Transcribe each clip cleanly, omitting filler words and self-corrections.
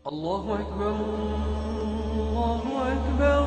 الله أكبر الله أكبر.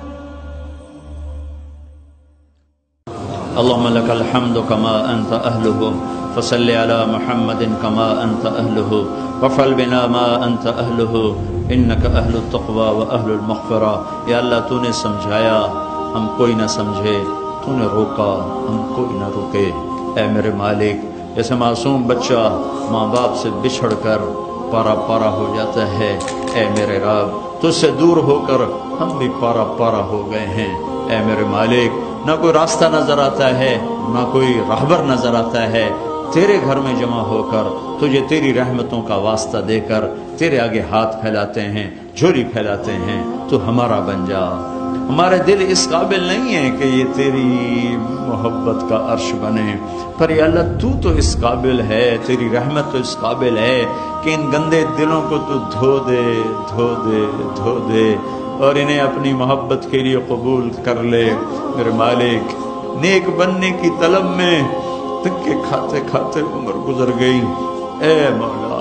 اللهم لك الحمد كما أنت أهله فصل على محمد كما أنت أهله وفعل بنا ما أنت أهله إنك أهل التقوى وأهل المغفرة. یا اللہ تو نے سمجھایا ہم کوئی نہ سمجھے، تو نے روکا ہم کوئی نہ روکے. اے میرے مالک، جیسے معصوم بچہ ماں باپ سے بچھڑ کر پارا پارا ہو جاتا ہے، اے میرے رب تجھ سے دور ہو کر ہم بھی پارا پارا ہو گئے ہیں. اے میرے مالک، نہ کوئی راستہ نظر آتا ہے، نہ کوئی راہبر نظر آتا ہے. تیرے گھر میں جمع ہو کر تجھے تیری رحمتوں کا واسطہ دے کر تیرے آگے ہاتھ پھیلاتے ہیں، جھولی پھیلاتے ہیں. تو ہمارا بن جا. ہمارے دل اس قابل نہیں ہے کہ یہ تیری محبت کا عرش بنے، پر یا اللہ تو اس قابل ہے، تیری رحمت تو اس قابل ہے کہ ان گندے دلوں کو تو دھو دے دھو دے دھو دے اور انہیں اپنی محبت کے لیے قبول کر لے. میرے مالک، نیک بننے کی طلب میں دھکے کھاتے کھاتے عمر گزر گئی. اے مولا،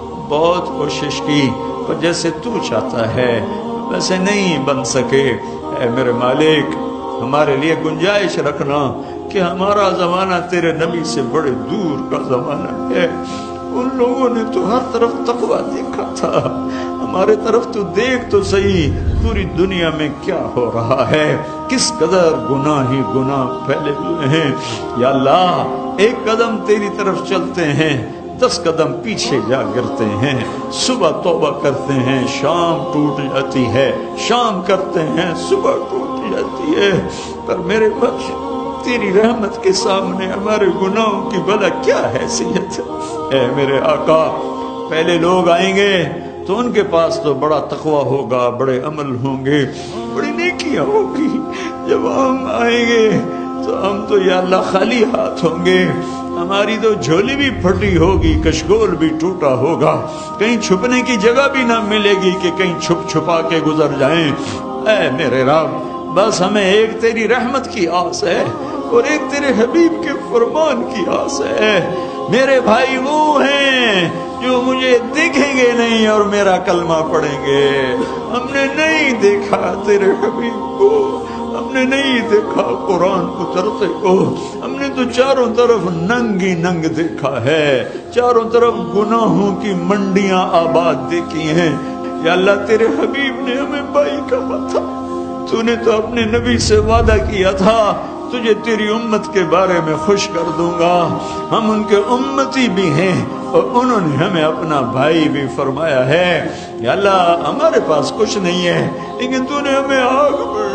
بہت کوشش کی پر جیسے تو چاہتا ہے ویسے نہیں بن سکے. اے میرے مالک، ہمارے لیے گنجائش رکھنا کہ ہمارا زمانہ تیرے نبی سے بڑے دور کا زمانہ ہے. ان لوگوں نے تو ہر طرف تقویٰ دیکھا تھا، ہمارے طرف تو دیکھ تو صحیح پوری دنیا میں کیا ہو رہا ہے، کس قدر گناہ ہی گناہ پھیلے ہوئے ہیں. یا اللہ، ایک قدم تیری طرف چلتے ہیں 10 قدم پیچھے جا گرتے ہیں. صبح توبہ کرتے ہیں، شام ٹوٹ جاتی ہے، شام کرتے ہیں، صبح ٹوٹ جاتی ہے. پر میرے بخش، تیری رحمت کے سامنے ہمارے گناہوں کی بھلا کیا حیثیت ہے. اے میرے آقا، پہلے لوگ آئیں گے تو ان کے پاس تو بڑا تقویٰ ہوگا، بڑے عمل ہوں گے، بڑی نیکیاں ہوگی. جب ہم آئیں گے تو ہم تو یا اللہ خالی ہاتھ ہوں گے. ہماری تو جھولی بھی پھٹی ہوگی، کشکول بھی ٹوٹا ہوگا، کہیں چھپنے کی جگہ بھی نہ ملے گی کہ کہیں چھپ چھپا کے گزر جائیں. اے میرے رب، بس ہمیں ایک تیری رحمت کی آس ہے اور ایک تیرے حبیب کے فرمان کی آس ہے. میرے بھائی وہ ہیں جو مجھے دیکھیں گے نہیں اور میرا کلمہ پڑھیں گے. ہم نے نہیں دیکھا تیرے حبیب کو، ہم نے نہیں دیکھا قرآن اترتے کو، ہم نے تو چاروں طرف ننگ ہی ننگ دیکھا ہے، چاروں طرف گناہوں کی منڈیاں آباد دیکھی ہیں. یا اللہ، تیرے حبیب نے ہمیں بائی کہا تھا، تو نے تو اپنے نبی سے وعدہ کیا تھا تجھے تیری امت کے بارے میں خوش کر دوں گا. ہم ان کے امتی بھی ہیں اور انہوں نے ہمیں اپنا بھائی بھی فرمایا ہے. یا اللہ، ہمارے پاس کچھ نہیں ہے لیکن تو نے ہمیں آگ میں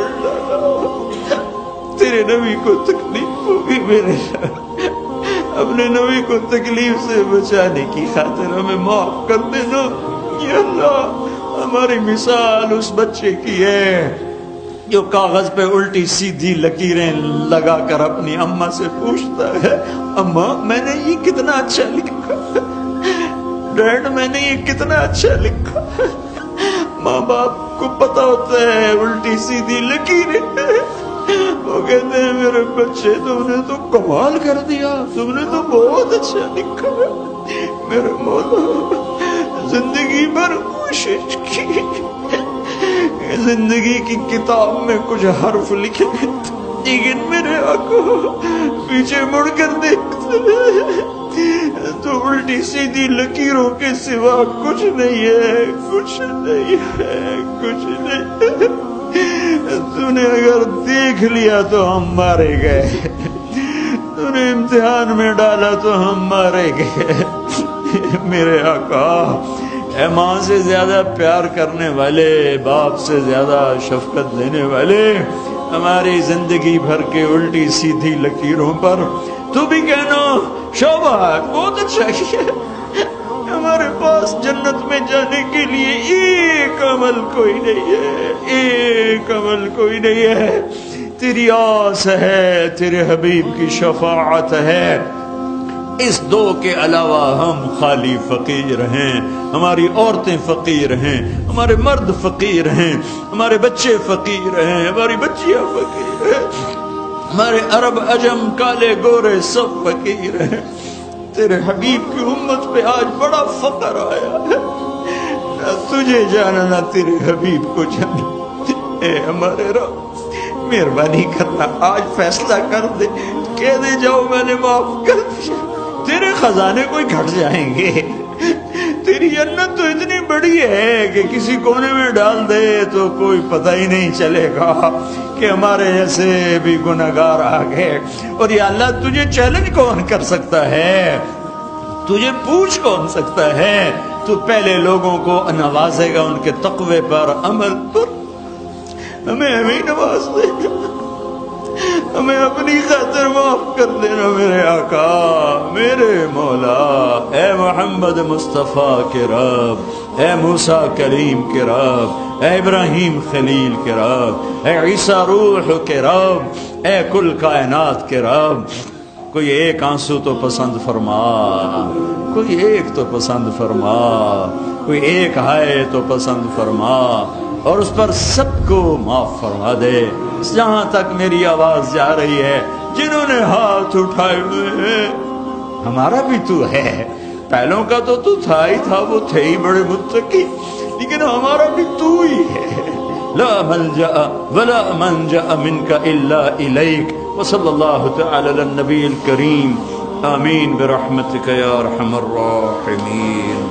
ڈالا. تیرے نبی کو تکلیف ہوگی میرے، اپنے نبی کو تکلیف سے بچانے کی خاطر ہمیں معاف کر دینا. یا اللہ، ہماری مثال اس بچے کی ہے جو کاغذ پہ الٹی سیدھی لکیریں لگا کر اپنی اماں سے پوچھتا ہے، اماں میں نے یہ کتنا اچھا لکھا، ڈیڈ میں نے یہ کتنا اچھا لکھا. ماں باپ کو پتا ہوتا ہے الٹی سیدھی لکیریں، وہ کہتے ہیں میرے بچے تم نے تو کمال کر دیا، تم نے تو بہت اچھا لکھا. میرے مولا، زندگی بھر کوشش کی، زندگی کی کتاب میں کچھ حرف لکھے لیکن میرے آقا پیچھے مڑ کر دیکھتے تو الٹی سیدھی لکیروں کے سوا کچھ نہیں ہے، کچھ نہیں ہے، کچھ نہیں ہے. تو نے اگر دیکھ لیا تو ہم مارے گئے، تو نے امتحان میں ڈالا تو ہم مارے گئے. میرے آقا، اے ماں سے زیادہ پیار کرنے والے، باپ سے زیادہ شفقت دینے والے، ہماری زندگی بھر کے الٹی سیدھی لکیروں پر تو بھی کہنا شاباش بہت اچھا کیا. ہمارے پاس جنت میں جانے کے لیے ایک عمل کوئی نہیں ہے، ایک عمل کوئی نہیں ہے. تیری آس ہے، تیرے حبیب کی شفاعت ہے. اس دو کے علاوہ ہم خالی فقیر ہیں. ہماری عورتیں فقیر ہیں، ہمارے مرد فقیر ہیں، ہمارے بچے فقیر ہیں، ہماری بچیاں فقیر ہیں، ہمارے عرب عجم کالے گورے سب فقیر ہیں. تیرے حبیب کی امت پہ آج بڑا فقر آیا ہے. تجھے جاننا تیرے حبیب کو جاننا. اے ہمارے رب مہربانی کرنا آج فیصلہ کر دے, کہہ دے جاؤ میں نے معاف کر دیا. تیرے خزانے کوئی گھٹ جائیں گے. تیری جنت تو اتنی بڑی ہے کہ کسی کونے میں ڈال دے تو کوئی پتہ ہی نہیں چلے گا کہ ہمارے جیسے بھی گناہگار آ گئے. اور یا اللہ تجھے چیلنج کون کر سکتا ہے, تجھے پوچھ کون سکتا ہے. تو پہلے لوگوں کو نوازے گا ان کے تقوی پر, عمل پر. ہمیں ہمیں نواز دے گا, ہمیں اپنی خاطر معاف کر دینا میرے آقا میرے مولا. اے محمد مصطفیٰ کے رب, اے موسیٰ کلیم کے رب, اے ابراہیم خلیل کے رب, اے عیسیٰ روح کے رب, اے کل کائنات کے رب, کوئی ایک آنسو تو پسند فرما, کوئی ایک تو پسند فرما, کوئی ایک ہائے تو پسند فرما, اور اس پر سب کو معاف فرما دے. جہاں تک میری آواز جا رہی ہے, جنہوں نے ہاتھ اٹھائے ہوئے ہیں, ہمارا بھی تو ہے. پہلوں کا تو تھا ہی تھا, وہ تھے ہی بڑے متقی, لیکن ہمارا بھی تو ہی ہے. لا ملجأ ولا منجأ منك الا الیک. وصلی اللہ تعالی علی النبی الکریم. آمین برحمتک یا ارحم الراحمین.